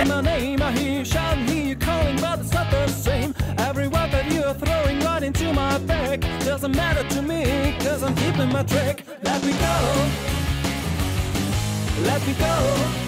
my name. I hear you shouting, hear you calling, but it's not the same. Every word that you're throwing right into my back doesn't matter to me, cause I'm keeping my track. Let me go, let me go.